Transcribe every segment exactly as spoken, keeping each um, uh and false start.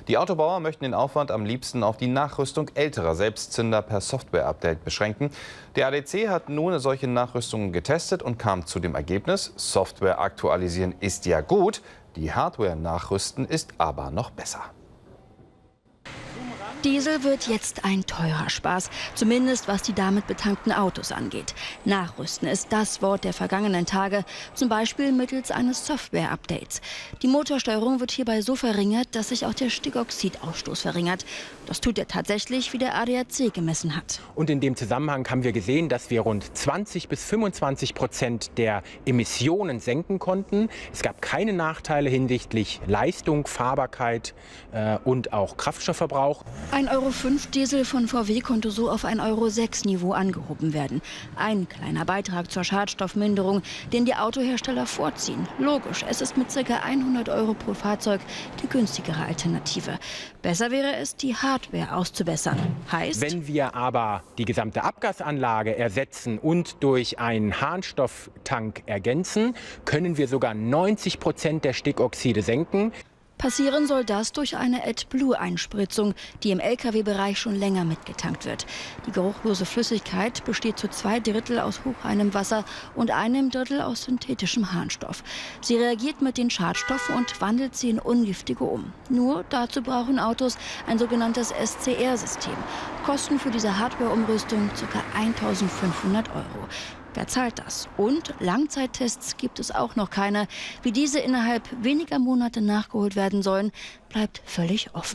Die Autobauer möchten den Aufwand am liebsten auf die Nachrüstung älterer Selbstzünder per Software-Update beschränken. Der A D C hat nun solche Nachrüstungen getestet und kam zu dem Ergebnis, Software aktualisieren ist ja gut, die Hardware nachrüsten ist aber noch besser. Diesel wird jetzt ein teurer Spaß, zumindest was die damit betankten Autos angeht. Nachrüsten ist das Wort der vergangenen Tage, zum Beispiel mittels eines Software-Updates. Die Motorsteuerung wird hierbei so verringert, dass sich auch der Stickoxidausstoß verringert. Das tut er tatsächlich, wie der A D A C gemessen hat. Und in dem Zusammenhang haben wir gesehen, dass wir rund zwanzig bis fünfundzwanzig Prozent der Emissionen senken konnten. Es gab keine Nachteile hinsichtlich Leistung, Fahrbarkeit äh, und auch Kraftstoffverbrauch. Ein Euro fünf Diesel von V W konnte so auf ein Euro sechs Niveau angehoben werden. Ein kleiner Beitrag zur Schadstoffminderung, den die Autohersteller vorziehen. Logisch, es ist mit ca. hundert Euro pro Fahrzeug die günstigere Alternative. Besser wäre es, die Hardware auszubessern. Heißt, wenn wir aber die gesamte Abgasanlage ersetzen und durch einen Harnstofftank ergänzen, können wir sogar neunzig Prozent der Stickoxide senken. Passieren soll das durch eine AdBlue-Einspritzung, die im L K W-Bereich schon länger mitgetankt wird. Die geruchlose Flüssigkeit besteht zu zwei Drittel aus hochreinem Wasser und einem Drittel aus synthetischem Harnstoff. Sie reagiert mit den Schadstoffen und wandelt sie in ungiftige um. Nur dazu brauchen Autos ein sogenanntes S C R-System. Kosten für diese Hardware-Umrüstung ca. eintausendfünfhundert Euro. Wer zahlt das? Und Langzeittests gibt es auch noch keine. Wie diese innerhalb weniger Monate nachgeholt werden sollen, bleibt völlig offen.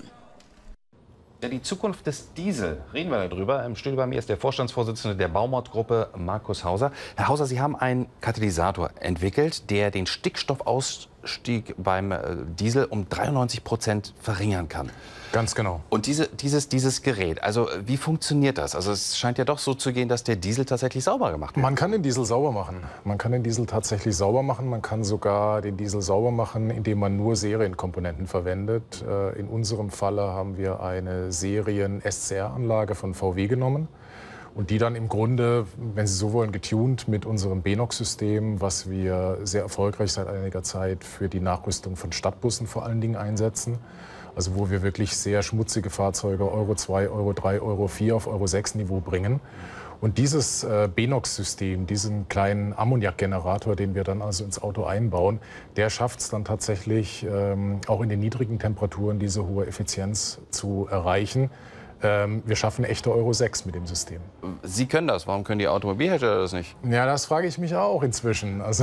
Ja, die Zukunft des Diesel, reden wir darüber. Im Studio bei mir ist der Vorstandsvorsitzende der Baumot-Gruppe, Markus Hauser. Herr Hauser, Sie haben einen Katalysator entwickelt, der den Stickstoffausstieg beim Diesel um dreiundneunzig Prozent verringern kann. Ganz genau. Und diese, dieses, dieses Gerät, also wie funktioniert das? Also es scheint ja doch so zu gehen, dass der Diesel tatsächlich sauber gemacht wird. Man kann den Diesel sauber machen. Man kann den Diesel tatsächlich sauber machen. Man kann sogar den Diesel sauber machen, indem man nur Serienkomponenten verwendet. In unserem Falle haben wir eine Serien-S C R-Anlage von V W genommen. Und die dann im Grunde, wenn Sie so wollen, getuned mit unserem Benox-System, was wir sehr erfolgreich seit einiger Zeit für die Nachrüstung von Stadtbussen vor allen Dingen einsetzen. Also wo wir wirklich sehr schmutzige Fahrzeuge Euro zwei, Euro drei, Euro vier auf Euro sechs Niveau bringen. Und dieses äh, Benox-System, diesen kleinen Ammoniakgenerator, den wir dann also ins Auto einbauen, der schafft es dann tatsächlich ähm, auch in den niedrigen Temperaturen diese hohe Effizienz zu erreichen. Ähm, wir schaffen echte Euro sechs mit dem System. Sie können das, warum können die Automobilhersteller das nicht? Ja, das frage ich mich auch inzwischen. Also,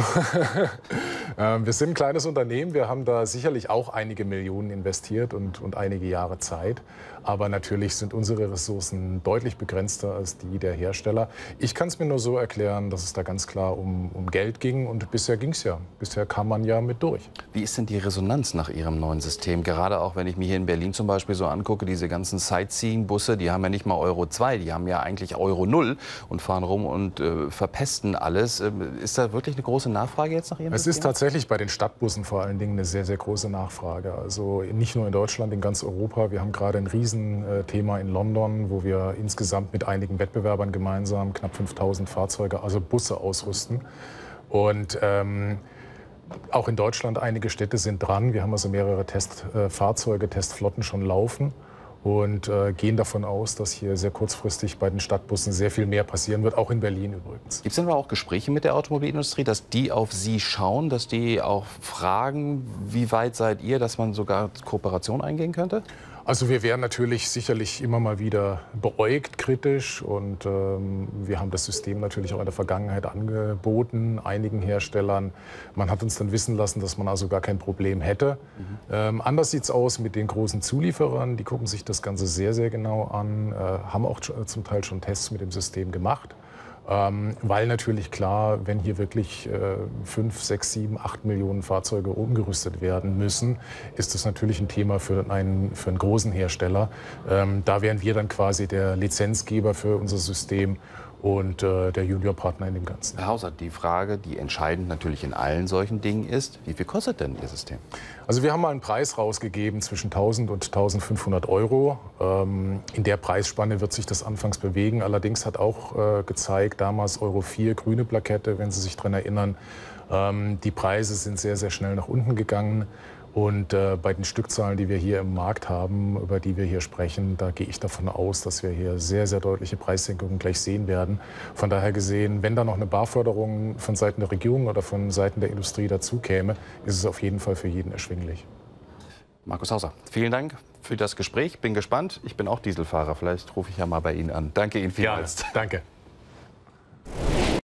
wir sind ein kleines Unternehmen, wir haben da sicherlich auch einige Millionen investiert und, und einige Jahre Zeit. Aber natürlich sind unsere Ressourcen deutlich begrenzter als die der Hersteller. Ich kann es mir nur so erklären, dass es da ganz klar um, um Geld ging. Und bisher ging es ja. Bisher kam man ja mit durch. Wie ist denn die Resonanz nach Ihrem neuen System? Gerade auch, wenn ich mir hier in Berlin zum Beispiel so angucke, diese ganzen Sightseeing-Busse, die haben ja nicht mal Euro zwei, die haben ja eigentlich Euro null und fahren rum und äh, verpesten alles. Ist da wirklich eine große Nachfrage jetzt nach Ihrem Es System? ist tatsächlich bei den Stadtbussen vor allen Dingen eine sehr, sehr große Nachfrage. Also nicht nur in Deutschland, in ganz Europa. Wir haben gerade ein riesen Thema in London, wo wir insgesamt mit einigen Wettbewerbern gemeinsam knapp fünftausend Fahrzeuge, also Busse, ausrüsten. Und ähm, auch in Deutschland einige Städte sind dran. Wir haben also mehrere Testfahrzeuge, äh, Testflotten schon laufen und äh, gehen davon aus, dass hier sehr kurzfristig bei den Stadtbussen sehr viel mehr passieren wird, auch in Berlin übrigens. Gibt es denn aber auch Gespräche mit der Automobilindustrie, dass die auf Sie schauen, dass die auch fragen, wie weit seid ihr, dass man sogar Kooperation eingehen könnte? Also wir werden natürlich sicherlich immer mal wieder beäugt, kritisch, und ähm, wir haben das System natürlich auch in der Vergangenheit angeboten, einigen Herstellern. Man hat uns dann wissen lassen, dass man also gar kein Problem hätte. Mhm. Ähm, anders sieht es aus mit den großen Zulieferern, die gucken sich das Ganze sehr, sehr genau an, äh, haben auch zum Teil schon Tests mit dem System gemacht. Ähm, weil natürlich klar, wenn hier wirklich äh, fünf, sechs, sieben, acht Millionen Fahrzeuge umgerüstet werden müssen, ist das natürlich ein Thema für einen, für einen großen Hersteller. Ähm, da wären wir dann quasi der Lizenzgeber für unser System und äh, der Juniorpartner in dem Ganzen. Herr Hauser, die Frage, die entscheidend natürlich in allen solchen Dingen ist, wie viel kostet denn Ihr System? Also wir haben mal einen Preis rausgegeben zwischen tausend und tausendfünfhundert Euro. Ähm, in der Preisspanne wird sich das anfangs bewegen. Allerdings hat auch äh, gezeigt, damals Euro vier, grüne Plakette, wenn Sie sich daran erinnern, ähm, die Preise sind sehr, sehr schnell nach unten gegangen. Und äh, bei den Stückzahlen, die wir hier im Markt haben, über die wir hier sprechen, da gehe ich davon aus, dass wir hier sehr, sehr deutliche Preissenkungen gleich sehen werden. Von daher gesehen, wenn da noch eine Barförderung von Seiten der Regierung oder von Seiten der Industrie dazu käme, ist es auf jeden Fall für jeden erschwinglich. Markus Hauser, vielen Dank für das Gespräch. Bin gespannt. Ich bin auch Dieselfahrer. Vielleicht rufe ich ja mal bei Ihnen an. Danke Ihnen vielmals. Ja, danke.